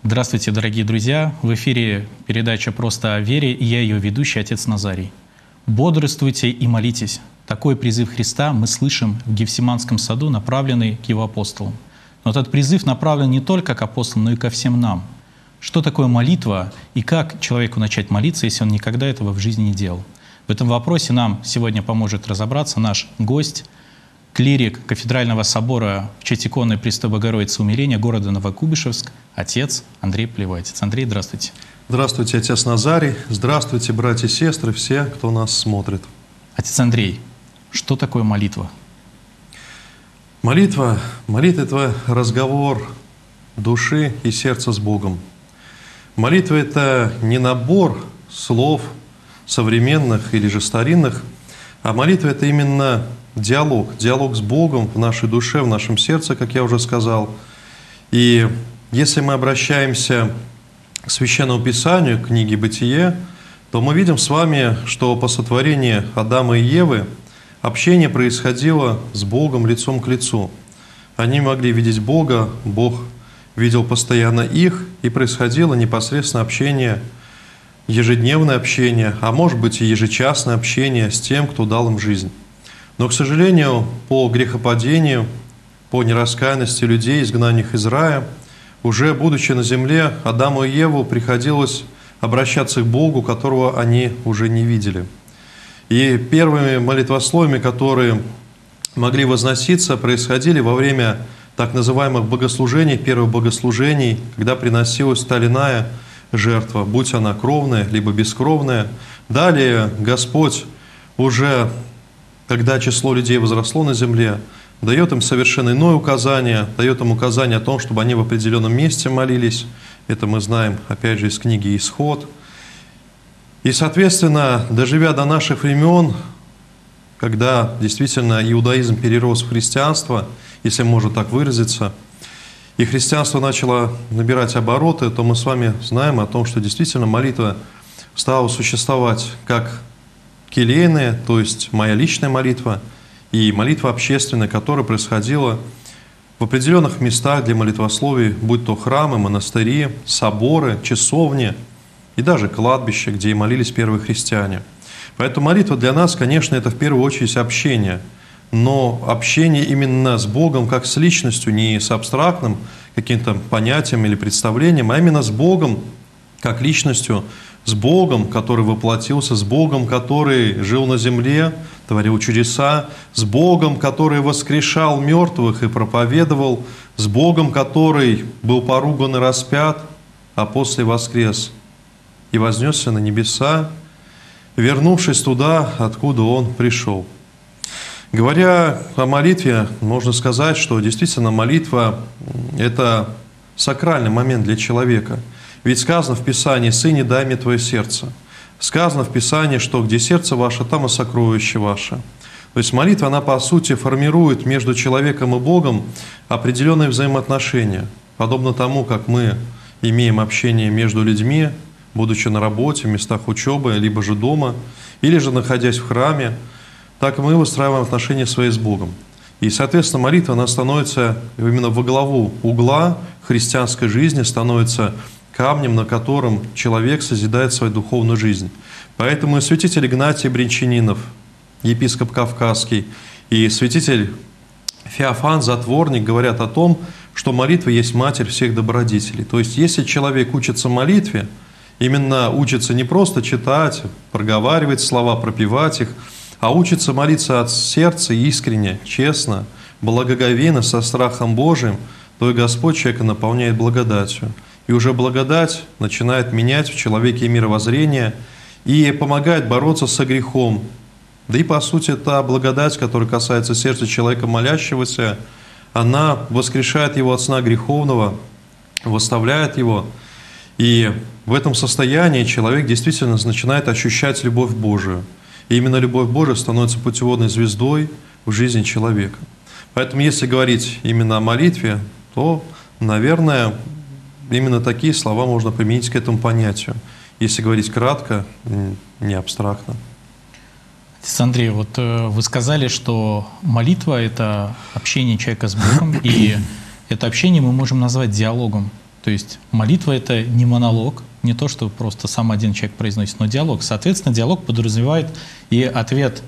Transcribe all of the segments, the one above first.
Здравствуйте, дорогие друзья! В эфире передача «Просто о вере» и я ее ведущий, отец Назарий. Бодрствуйте и молитесь. Такой призыв Христа мы слышим в Гефсиманском саду, направленный к Его апостолам. Но этот призыв направлен не только к апостолам, но и ко всем нам. Что такое молитва и как человеку начать молиться, если он никогда этого в жизни не делал? В этом вопросе нам сегодня поможет разобраться наш гость, клирик Кафедрального собора в честь иконы Престой Богородицы Умиления города Новокуйбышевск, отец Андрей Плевой. Отец Андрей, здравствуйте. Здравствуйте, отец Назарий. Здравствуйте, братья и сестры, все, кто нас смотрит. Отец Андрей, что такое молитва? Молитва — это разговор души и сердца с Богом. Молитва — это не набор слов современных или же старинных, а молитва — это именно диалог с Богом в нашей душе, в нашем сердце, как я уже сказал. И если мы обращаемся к Священному Писанию, к книге «Бытие», то мы видим с вами, что по сотворению Адама и Евы общение происходило с Богом лицом к лицу. Они могли видеть Бога, Бог видел постоянно их, и происходило непосредственно общение, ежедневное общение, а может быть и ежечасное общение с тем, кто дал им жизнь. Но, к сожалению, по грехопадению, по нераскаянности людей, изгнанию их из рая, уже будучи на земле, Адаму и Еву приходилось обращаться к Богу, которого они уже не видели. И первыми молитвословиями, которые могли возноситься, происходили во время так называемых богослужений, первых богослужений, когда приносилась та или иная жертва, будь она кровная, либо бескровная. Далее Господь уже, когда число людей возросло на земле, дает им совершенно иное указание, дает им указание о том, чтобы они в определенном месте молились. Это мы знаем, опять же, из книги «Исход». И, соответственно, доживя до наших времен, когда действительно иудаизм перерос в христианство, если можно так выразиться, и христианство начало набирать обороты, то мы с вами знаем о том, что действительно молитва стала существовать как келейная, то есть моя личная молитва, и молитва общественная, которая происходила в определенных местах для молитвословий, будь то храмы, монастыри, соборы, часовни и даже кладбища, где и молились первые христиане. Поэтому молитва для нас, конечно, это в первую очередь общение, но общение именно с Богом как с личностью, не с абстрактным каким-то понятием или представлением, а именно с Богом как личностью, с Богом, который воплотился, с Богом, который жил на земле, творил чудеса, с Богом, который воскрешал мертвых и проповедовал, с Богом, который был поруган и распят, а после воскрес и вознесся на небеса, вернувшись туда, откуда Он пришел. Говоря о молитве, можно сказать, что действительно молитва – это сакральный момент для человека. Ведь сказано в Писании: «Сыне, дай мне твое сердце». Сказано в Писании, что где сердце ваше, там и сокровище ваше. То есть молитва, она по сути формирует между человеком и Богом определенные взаимоотношения. Подобно тому, как мы имеем общение между людьми, будучи на работе, в местах учебы, либо же дома, или же находясь в храме, так и мы выстраиваем отношения свои с Богом. И, соответственно, молитва, она становится именно во главу угла христианской жизни, становится камнем, на котором человек созидает свою духовную жизнь. Поэтому и святитель Игнатий Брянчанинов, епископ Кавказский, и святитель Феофан Затворник говорят о том, что молитва есть матерь всех добродетелей. То есть, если человек учится молитве, именно учится не просто читать, проговаривать слова, пропевать их, а учится молиться от сердца искренне, честно, благоговейно, со страхом Божиим, то и Господь человека наполняет благодатью. И уже благодать начинает менять в человеке мировоззрение и помогает бороться со грехом. Да и по сути та благодать, которая касается сердца человека молящегося, она воскрешает его от сна греховного, восставляет его. И в этом состоянии человек действительно начинает ощущать любовь Божию. И именно любовь Божия становится путеводной звездой в жизни человека. Поэтому если говорить именно о молитве, то, наверное, именно такие слова можно применить к этому понятию. Если говорить кратко, не абстрактно. Отец Андрей, вот вы сказали, что молитва — это общение человека с Богом, и это общение мы можем назвать диалогом. То есть молитва — это не монолог, не то, что просто сам один человек произносит, но диалог. Соответственно, диалог подразумевает и ответ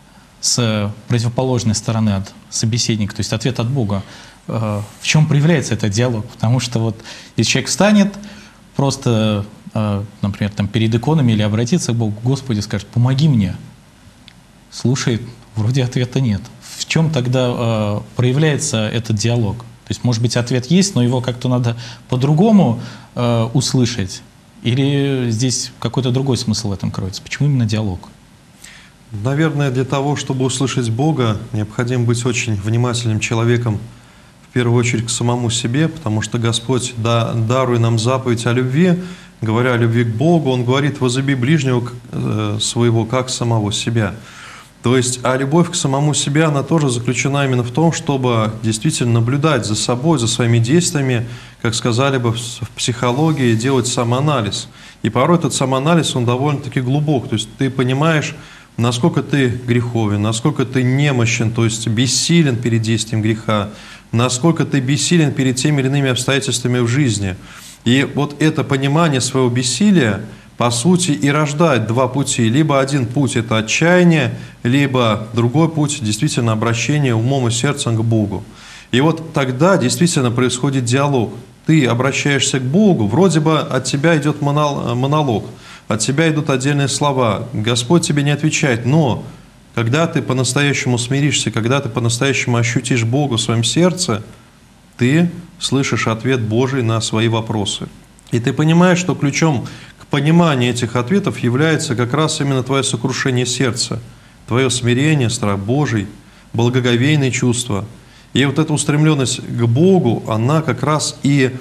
с противоположной стороны от собеседника, то есть ответ от Бога. В чем проявляется этот диалог? Потому что вот если человек встанет, просто, например, там, перед иконами или обратиться к Богу: «Господи», скажет: «Помоги мне», слушает, вроде ответа нет. В чем тогда проявляется этот диалог? То есть, может быть, ответ есть, но его как-то надо по-другому услышать? Или здесь какой-то другой смысл в этом кроется? Почему именно диалог? Наверное, для того, чтобы услышать Бога, необходимо быть очень внимательным человеком, в первую очередь к самому себе, потому что Господь, даруя нам заповедь о любви, говоря о любви к Богу, Он говорит: «Возлюби ближнего своего, как самого себя». То есть, а любовь к самому себе, она тоже заключена именно в том, чтобы действительно наблюдать за собой, за своими действиями, как сказали бы в психологии, делать самоанализ. И порой этот самоанализ, он довольно-таки глубок. То есть ты понимаешь, насколько ты греховен, насколько ты немощен, то есть бессилен перед действием греха, насколько ты бессилен перед теми или иными обстоятельствами в жизни. И вот это понимание своего бессилия, по сути, и рождает два пути. Либо один путь – это отчаяние, либо другой путь – действительно обращение умом и сердцем к Богу. И вот тогда действительно происходит диалог. Ты обращаешься к Богу, вроде бы от тебя идет монолог, от тебя идут отдельные слова, Господь тебе не отвечает, но когда ты по-настоящему смиришься, когда ты по-настоящему ощутишь Бога в своем сердце, ты слышишь ответ Божий на свои вопросы. И ты понимаешь, что ключом к пониманию этих ответов является как раз именно твое сокрушение сердца, твое смирение, страх Божий, благоговейные чувства. И вот эта устремленность к Богу, она как раз и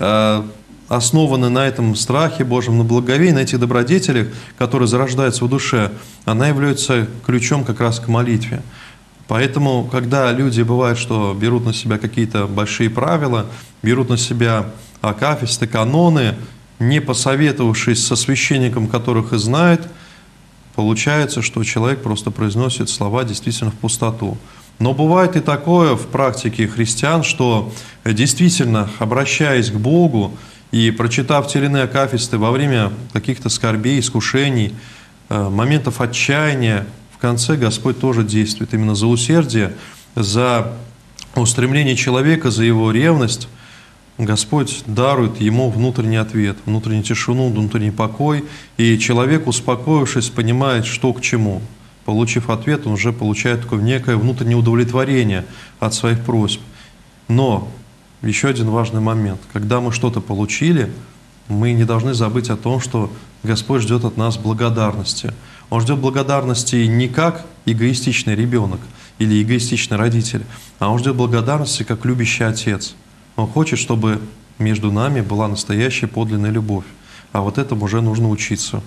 основана на этом страхе Божьем, на благоговении, на этих добродетелях, которые зарождаются в душе, она является ключом как раз к молитве. Поэтому, когда люди бывают, что берут на себя какие-то большие правила, берут на себя акафисты, каноны, не посоветовавшись со священником, которых и знает, получается, что человек просто произносит слова действительно в пустоту. Но бывает и такое в практике христиан, что действительно, обращаясь к Богу и прочитав те или иные акафисты во время каких-то скорбей, искушений, моментов отчаяния, в конце Господь тоже действует именно за усердие, за устремление человека, за его ревность. Господь дарует ему внутренний ответ, внутреннюю тишину, внутренний покой, и человек, успокоившись, понимает, что к чему. Получив ответ, он уже получает такое некое внутреннее удовлетворение от своих просьб. Но еще один важный момент. Когда мы что-то получили, мы не должны забыть о том, что Господь ждет от нас благодарности. Он ждет благодарности не как эгоистичный ребенок или эгоистичный родитель, а Он ждет благодарности как любящий отец. Он хочет, чтобы между нами была настоящая подлинная любовь. А вот этому уже нужно учиться.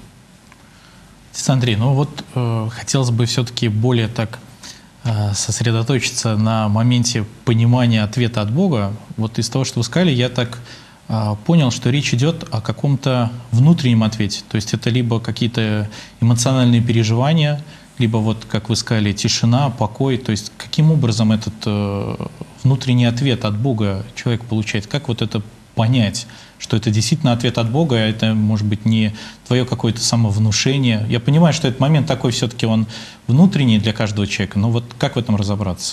Отец Андрей, ну вот хотелось бы все-таки более так сосредоточиться на моменте понимания ответа от Бога. Вот из того, что вы сказали, я так понял, что речь идет о каком-то внутреннем ответе. То есть это либо какие-то эмоциональные переживания, либо, вот, как вы сказали, тишина, покой. То есть каким образом этот внутренний ответ от Бога человек получает? Как вот это понять, что это действительно ответ от Бога, а это, может быть, не твое какое-то самовнушение? Я понимаю, что этот момент такой все-таки он внутренний для каждого человека, но вот как в этом разобраться?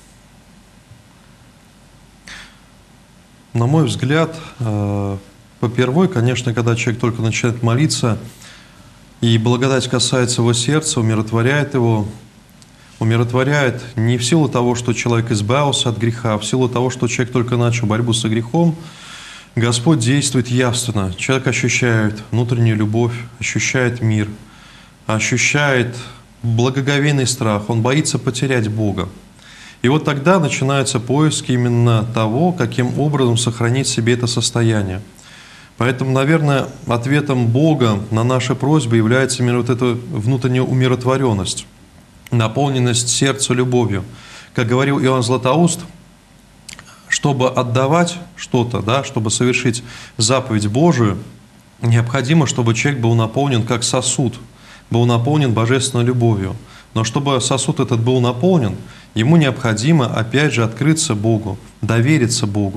На мой взгляд, попервой, конечно, когда человек только начинает молиться, и благодать касается его сердца, умиротворяет его, умиротворяет не в силу того, что человек избавился от греха, а в силу того, что человек только начал борьбу со грехом, Господь действует явственно. Человек ощущает внутреннюю любовь, ощущает мир, ощущает благоговейный страх, он боится потерять Бога. И вот тогда начинаются поиски именно того, каким образом сохранить себе это состояние. Поэтому, наверное, ответом Бога на наши просьбы является именно вот эта внутренняя умиротворенность, наполненность сердца любовью. Как говорил Иоанн Златоуст, чтобы отдавать что-то, да, чтобы совершить заповедь Божию, необходимо, чтобы человек был наполнен как сосуд, был наполнен божественной любовью. Но чтобы сосуд этот был наполнен, ему необходимо, опять же, открыться Богу, довериться Богу.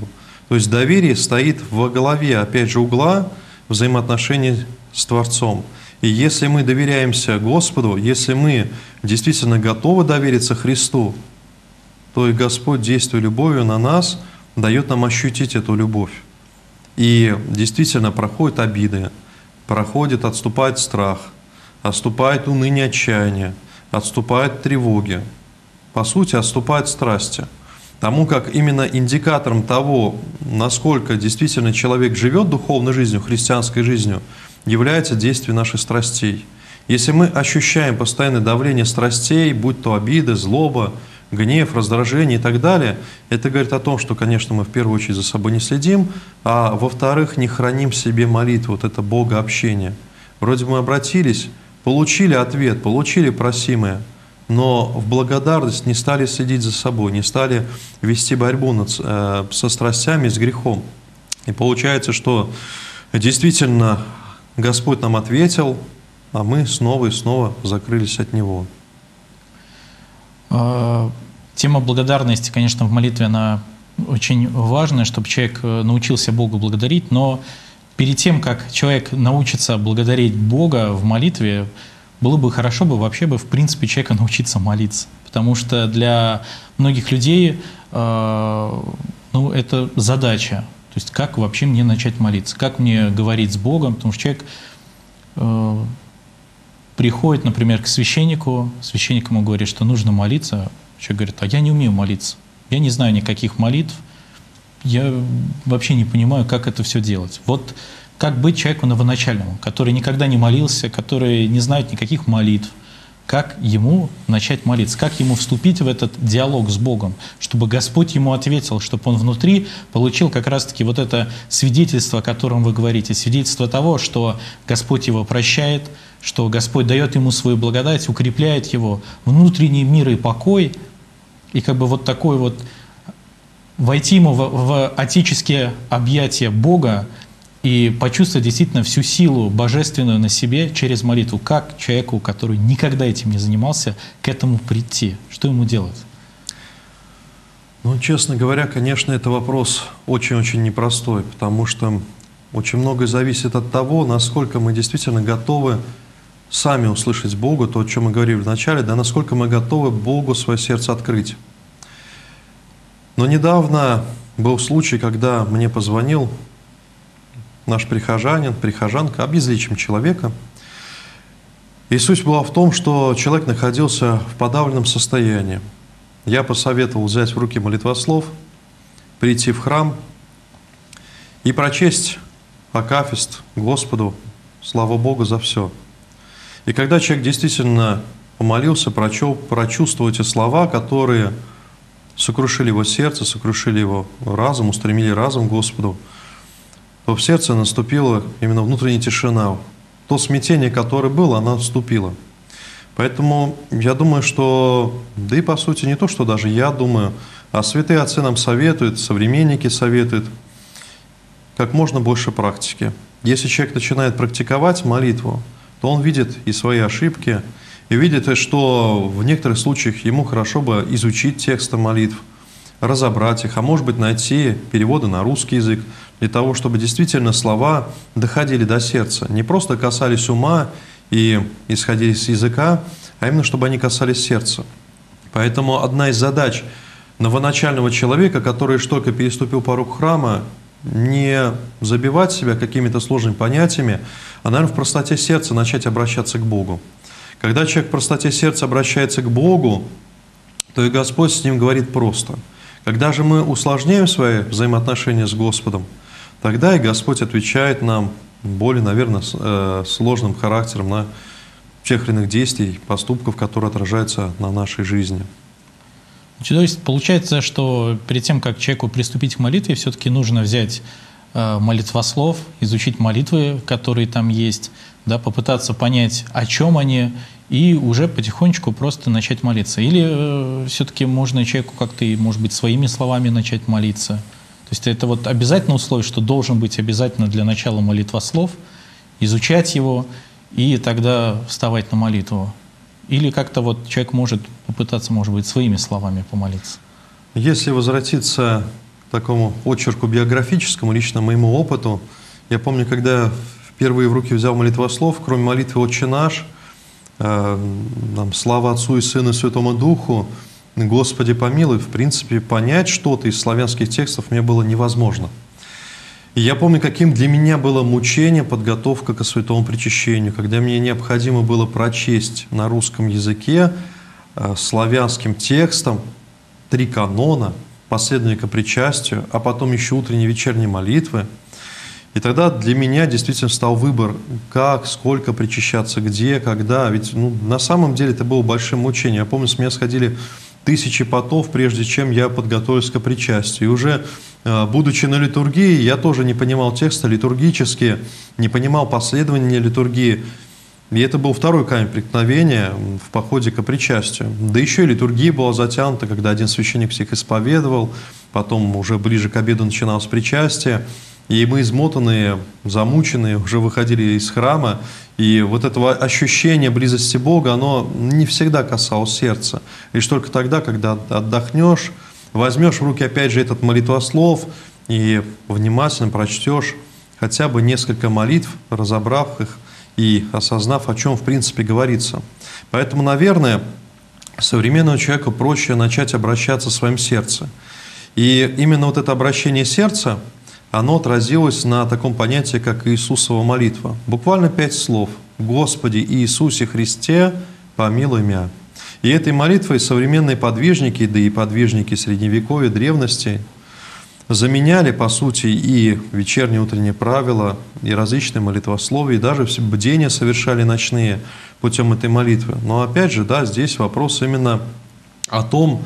То есть доверие стоит во главе, опять же, угла взаимоотношений с Творцом. И если мы доверяемся Господу, если мы действительно готовы довериться Христу, то и Господь, действуя любовью на нас, дает нам ощутить эту любовь. И действительно проходят обиды, отступает страх, отступает уныние, отчаяние, отступают тревоги. По сути, отступают страсти. Тому как именно индикатором того, насколько действительно человек живет духовной жизнью, христианской жизнью, является действие наших страстей. Если мы ощущаем постоянное давление страстей, будь то обиды, злоба, гнев, раздражение и так далее, это говорит о том, что, конечно, мы в первую очередь за собой не следим, а во-вторых, не храним в себе молитву, вот это богообщение. Вроде мы обратились, получили ответ, получили просимое, но в благодарность не стали следить за собой, не стали вести борьбу со страстями, с грехом. И получается, что действительно Господь нам ответил, а мы снова и снова закрылись от Него. Тема благодарности, конечно, в молитве, она очень важная, чтобы человек научился Богу благодарить, но перед тем, как человек научится благодарить Бога в молитве, было бы хорошо бы вообще бы в принципе человека научиться молиться, потому что для многих людей это задача, то есть как вообще мне начать молиться, как мне говорить с Богом, потому что человек приходит, например, к священнику, священник ему говорит, что нужно молиться, человек говорит, а я не умею молиться, я не знаю никаких молитв, я вообще не понимаю, как это все делать. Вот как быть человеку новоначальному, который никогда не молился, который не знает никаких молитв, как ему начать молиться, как ему вступить в этот диалог с Богом, чтобы Господь ему ответил, чтобы он внутри получил как раз-таки вот это свидетельство, о котором вы говорите, свидетельство того, что Господь его прощает, что Господь дает ему свою благодать, укрепляет его, внутренний мир и покой, и как бы вот такой вот войти ему в отеческие объятия Бога и почувствовать действительно всю силу божественную на себе через молитву. Как человеку, который никогда этим не занимался, к этому прийти? Что ему делать? Ну, честно говоря, конечно, это вопрос очень-очень непростой, потому что очень многое зависит от того, насколько мы действительно готовы сами услышать Бога, то, о чем мы говорили в начале, да, насколько мы готовы Богу свое сердце открыть. Но недавно был случай, когда мне позвонил наш прихожанка, обезличим человека. И суть была в том, что человек находился в подавленном состоянии. Я посоветовал взять в руки молитвослов, прийти в храм и прочесть акафист Господу, слава Богу за все. И когда человек действительно помолился, прочувствовал эти слова, которые сокрушили его сердце, сокрушили его разум, устремили разум к Господу, то в сердце наступила именно внутренняя тишина. То смятение, которое было, оно отступило. Поэтому я думаю, что, да и по сути не то, что даже я думаю, а святые отцы нам советуют, современники советуют, как можно больше практики. Если человек начинает практиковать молитву, то он видит и свои ошибки, и видит, что в некоторых случаях ему хорошо бы изучить тексты молитв, разобрать их, а может быть найти переводы на русский язык, для того, чтобы действительно слова доходили до сердца, не просто касались ума и исходили с языка, а именно чтобы они касались сердца. Поэтому одна из задач новоначального человека, который только переступил порог храма, не забивать себя какими-то сложными понятиями, а, наверное, в простоте сердца начать обращаться к Богу. Когда человек в простоте сердца обращается к Богу, то и Господь с ним говорит просто. Когда же мы усложняем свои взаимоотношения с Господом, тогда и Господь отвечает нам более, наверное, сложным характером на тех или иных действий, поступков, которые отражаются на нашей жизни. То есть получается, что перед тем, как человеку приступить к молитве, все-таки нужно взять молитвослов, изучить молитвы, которые там есть, да, попытаться понять, о чем они, и уже потихонечку просто начать молиться. Или все-таки можно человеку как-то, может быть, своими словами начать молиться. То есть это вот обязательно условие, что должен быть обязательно для начала молитвослов, изучать его и тогда вставать на молитву. Или как-то вот человек может попытаться, может быть, своими словами помолиться. Если возвратиться такому очерку биографическому, лично моему опыту. Я помню, когда впервые в руки взял молитвослов, кроме молитвы «Отче наш», «Слава Отцу и Сыну и Святому Духу», «Господи помилуй», в принципе, понять что-то из славянских текстов мне было невозможно. И я помню, каким для меня было мучение подготовка к святому причащению, когда мне необходимо было прочесть на русском языке славянским текстом 3 канона, последовательно к причастию, а потом еще утренние и вечерние молитвы. И тогда для меня действительно стал выбор, как, сколько причащаться, где, когда. Ведь на самом деле это было большим мучением. Я помню, с меня сходили 1000 потов, прежде чем я подготовился к причастию. И уже будучи на литургии, я тоже не понимал текста литургически, не понимал последования литургии. И это был второй камень преткновения в походе к причастию. Да еще и литургия была затянута, когда один священник всех исповедовал, потом уже ближе к обеду начиналось причастие. И мы, измотанные, замученные, уже выходили из храма. И вот этого ощущения близости Бога, оно не всегда касалось сердца. Лишь только тогда, когда отдохнешь, возьмешь в руки опять же этот молитвослов и внимательно прочтешь хотя бы несколько молитв, разобрав их и осознав, о чем в принципе говорится. Поэтому, наверное, современному человеку проще начать обращаться в своем сердце. И именно вот это обращение сердца, оно отразилось на таком понятии, как Иисусова молитва. Буквально 5 слов. «Господи Иисусе Христе, помилуй меня». И этой молитвой современные подвижники, да и подвижники Средневековья, древности, заменяли, по сути, и вечерние утренние правила, и различные молитвословия, и даже все бдения совершали ночные путем этой молитвы. Но опять же, да, здесь вопрос именно о том,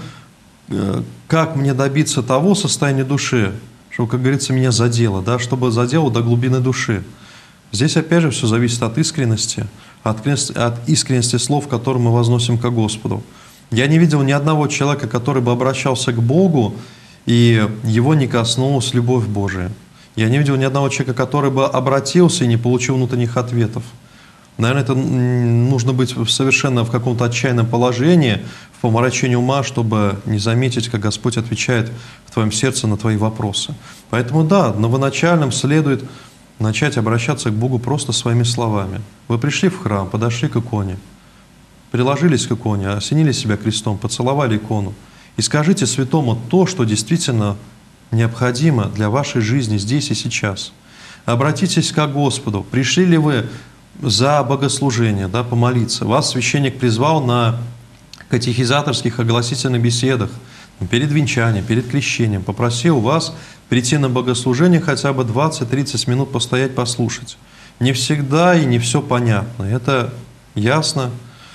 как мне добиться того состояния души, чтобы, как говорится, меня задело, да, чтобы задело до глубины души. Здесь, опять же, все зависит от искренности, от искренности слов, которые мы возносим ко Господу. Я не видел ни одного человека, который бы обращался к Богу, и его не коснулась любовь Божия. Я не видел ни одного человека, который бы обратился и не получил внутренних ответов. Наверное, это нужно быть совершенно в каком-то отчаянном положении, в помрачении ума, чтобы не заметить, как Господь отвечает в твоем сердце на твои вопросы. Поэтому да, новоначальным следует начать обращаться к Богу просто своими словами. Вы пришли в храм, подошли к иконе, приложились к иконе, осенили себя крестом, поцеловали икону. И скажите святому то, что действительно необходимо для вашей жизни здесь и сейчас. Обратитесь к Господу. Пришли ли вы за богослужение, да, помолиться? Вас священник призвал на катехизаторских огласительных беседах, перед венчанием, перед крещением. Попросил вас прийти на богослужение хотя бы 20-30 минут постоять, послушать. Не всегда и не все понятно, это ясно,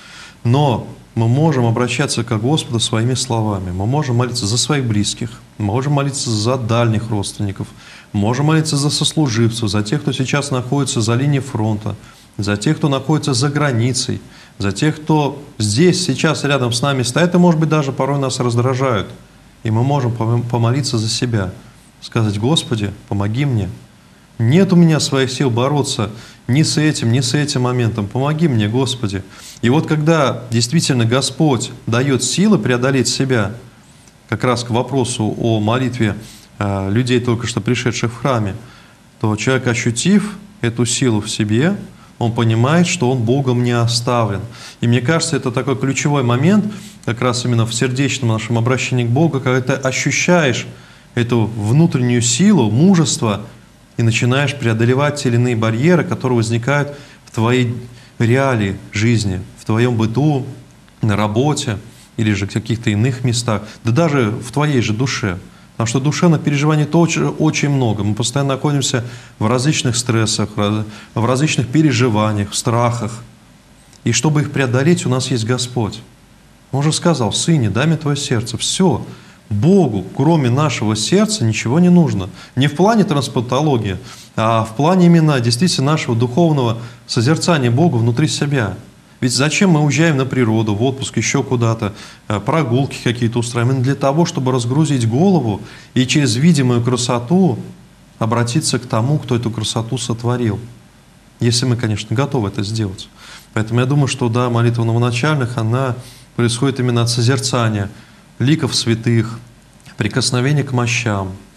но мы можем обращаться к Господу своими словами. Мы можем молиться за своих близких, мы можем молиться за дальних родственников, можем молиться за сослуживцев, за тех, кто сейчас находится за линией фронта, за тех, кто находится за границей, за тех, кто здесь, сейчас рядом с нами стоит, и, может быть, даже порой нас раздражают. И мы можем помолиться за себя, сказать: «Господи, помоги мне. Нет у меня своих сил бороться ни с этим моментом. Помоги мне, Господи». И вот когда действительно Господь дает силы преодолеть себя, как раз к вопросу о молитве людей, только что пришедших в храме, то человек, ощутив эту силу в себе, он понимает, что он Богом не оставлен. И мне кажется, это такой ключевой момент, как раз именно в сердечном нашем обращении к Богу, когда ты ощущаешь эту внутреннюю силу, мужество, и начинаешь преодолевать те или иные барьеры, которые возникают в твоей реалии жизни, в твоем быту, на работе или же в каких-то иных местах, да даже в твоей же душе. Потому что душевных переживаний очень много. Мы постоянно находимся в различных стрессах, в различных переживаниях, в страхах. И чтобы их преодолеть, у нас есть Господь. Он же сказал: «Сыне, дай мне твое сердце». Все. Богу, кроме нашего сердца, ничего не нужно. Не в плане трансплантологии, а в плане именно действительно нашего духовного созерцания Бога внутри себя. Ведь зачем мы уезжаем на природу, в отпуск, еще куда-то, прогулки какие-то устраиваем? Именно для того, чтобы разгрузить голову и через видимую красоту обратиться к тому, кто эту красоту сотворил. Если мы, конечно, готовы это сделать. Поэтому я думаю, что да, молитва новоначальных, она происходит именно от созерцания ликов святых, прикосновения к мощам,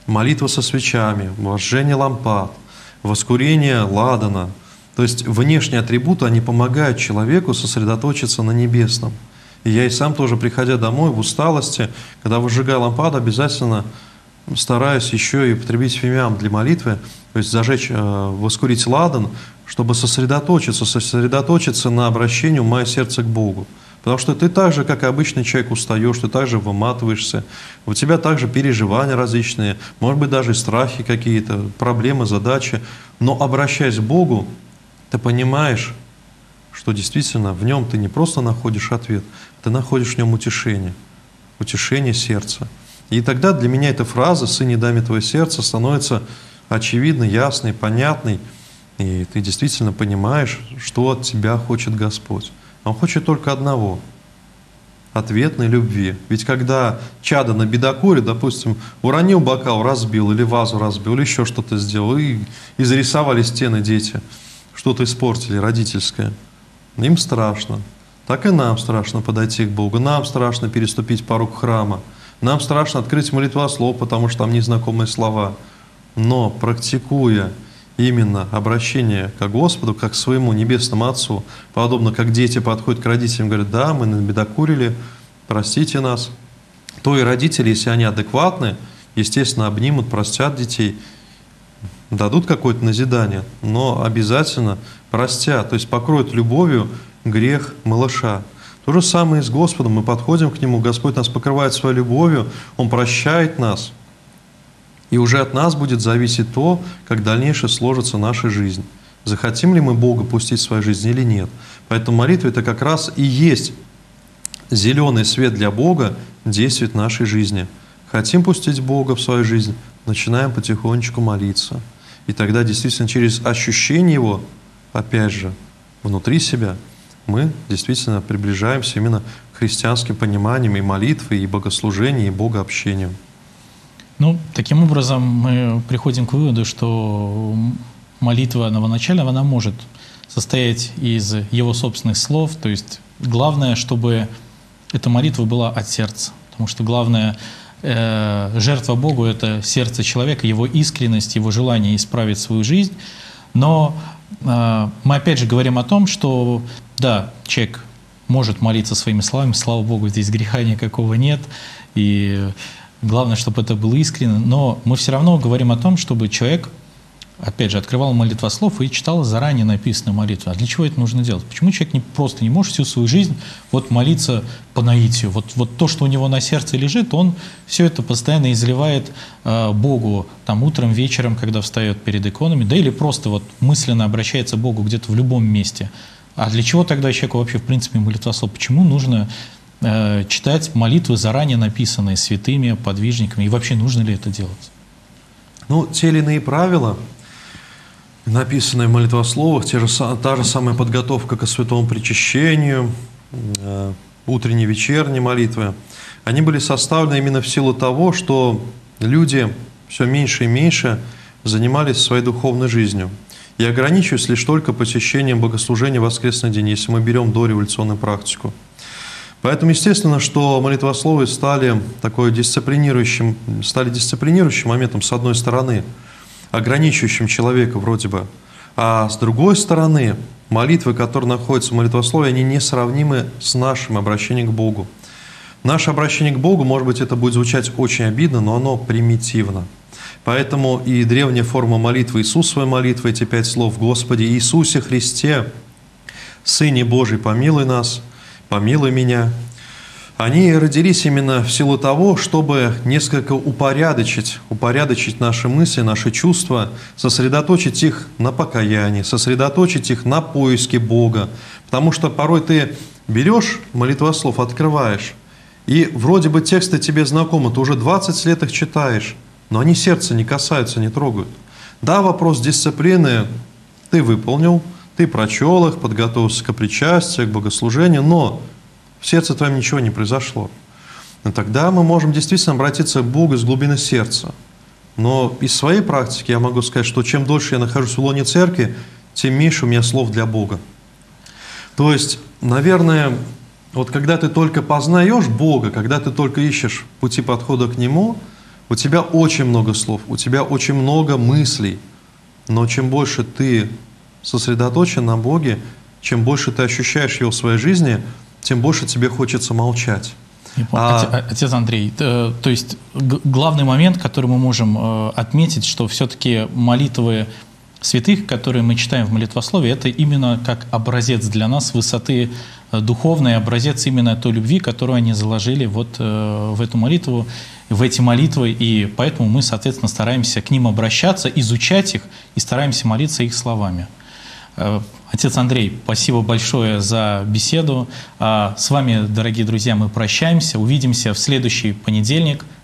молитва со свечами, возжжение лампад, воскурение ладана. То есть внешние атрибуты, они помогают человеку сосредоточиться на небесном. И я и сам тоже, приходя домой в усталости, когда выжигаю лампаду, обязательно стараюсь еще и употребить фимиам для молитвы, то есть зажечь, воскурить ладан, чтобы сосредоточиться на обращении ума и сердца к Богу. Потому что ты так же, как и обычный человек, устаешь, ты также выматываешься, у тебя также переживания различные, может быть, даже страхи какие-то, проблемы, задачи. Но обращаясь к Богу, ты понимаешь, что действительно в Нем ты не просто находишь ответ, ты находишь в Нем утешение сердца. И тогда для меня эта фраза «Сын, не дай мне твое сердце» становится очевидной, ясной, понятной. И ты действительно понимаешь, что от тебя хочет Господь. Он хочет только одного – ответной любви. Ведь когда чадо набедокурит, допустим, уронил бокал, разбил, или вазу разбил, или еще что-то сделал, и зарисовали стены дети, что-то испортили родительское, им страшно. Так и нам страшно подойти к Богу, нам страшно переступить порог храма, нам страшно открыть молитвослов, потому что там незнакомые слова. Но практикуя именно обращение к Господу, как к своему Небесному Отцу, подобно как дети подходят к родителям и говорят: да, мы набедокурили, простите нас, то и родители, если они адекватны, естественно, обнимут, простят детей, дадут какое-то назидание, но обязательно простят, то есть покроют любовью грех малыша. То же самое и с Господом. Мы подходим к Нему, Господь нас покрывает своей любовью, Он прощает нас. И уже от нас будет зависеть то, как дальнейшее сложится наша жизнь. Захотим ли мы Бога пустить в свою жизнь или нет. Поэтому молитва – это как раз и есть зеленый свет для Бога, действует в нашей жизни. Хотим пустить Бога в свою жизнь, начинаем потихонечку молиться. И тогда действительно через ощущение Его, опять же, внутри себя, мы действительно приближаемся именно к христианским пониманиям и молитвы, и богослужения, и богообщению. Ну, таким образом, мы приходим к выводу, что молитва новоначального, она может состоять из его собственных слов. То есть главное, чтобы эта молитва была от сердца. Потому что главное, жертва Богу — это сердце человека, его искренность, его желание исправить свою жизнь. Но мы опять же говорим о том, что да, человек может молиться своими словами, слава Богу, здесь греха никакого нет, и главное, чтобы это было искренне, но мы все равно говорим о том, чтобы человек, опять же, открывал молитвослов и читал заранее написанную молитву. А для чего это нужно делать? Почему человек просто не может всю свою жизнь вот молиться по наитию? Вот то, что у него на сердце лежит, он все это постоянно изливает Богу там, утром, вечером, когда встает перед иконами, да или просто вот мысленно обращается к Богу где-то в любом месте. А для чего тогда человеку вообще в принципе молитвослов? Почему нужно читать молитвы, заранее написанные святыми, подвижниками? И вообще нужно ли это делать? Ну, те или иные правила, написанные в молитвословах, та же самая подготовка к святому причащению, утренней, вечерней молитвы, они были составлены именно в силу того, что люди все меньше и меньше занимались своей духовной жизнью. И ограничиваясь лишь только посещением богослужения в воскресный день, если мы берем дореволюционную практику. Поэтому естественно, что молитвословы стали дисциплинирующим моментом, с одной стороны, ограничивающим человека вроде бы, а с другой стороны, молитвы, которые находятся в молитвословии, они несравнимы с нашим обращением к Богу. Наше обращение к Богу, может быть, это будет звучать очень обидно, но оно примитивно. Поэтому и древняя форма молитвы, Иисусовой молитвы, эти 5 слов: «Господи Иисусе Христе, Сыне Божий, помилуй нас, помилуй меня», они родились именно в силу того, чтобы несколько упорядочить наши мысли, наши чувства, сосредоточить их на покаянии, сосредоточить их на поиске Бога. Потому что порой ты берешь молитвослов, открываешь, и вроде бы тексты тебе знакомы, ты уже 20 лет их читаешь, но они сердца не касаются, не трогают. Да, вопрос дисциплины ты выполнил, ты прочел их, подготовился к причастию, к богослужению, но в сердце твоем ничего не произошло. И тогда мы можем действительно обратиться к Богу из глубины сердца. Но из своей практики я могу сказать, что чем дольше я нахожусь в лоне церкви, тем меньше у меня слов для Бога. То есть, наверное, вот когда ты только познаешь Бога, когда ты только ищешь пути подхода к Нему, У тебя очень много слов, у тебя очень много мыслей, но чем больше ты сосредоточен на Боге, чем больше ты ощущаешь Его в своей жизни, тем больше тебе хочется молчать. Отец Андрей, то есть главный момент, который мы можем отметить, что все-таки молитвы святых, которые мы читаем в молитвословии, это именно как образец для нас высоты духовной, образец именно той любви, которую они заложили вот в эту молитву, в эти молитвы, и поэтому мы, соответственно, стараемся к ним обращаться, изучать их и стараемся молиться их словами. Отец Андрей, спасибо большое за беседу. С вами, дорогие друзья, мы прощаемся, увидимся в следующий понедельник.